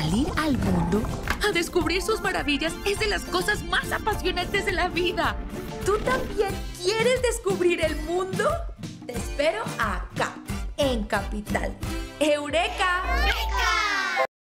Salir al mundo a descubrir sus maravillas es de las cosas más apasionantes de la vida. ¿Tú también quieres descubrir el mundo? Te espero acá, en Capital. ¡Eureka!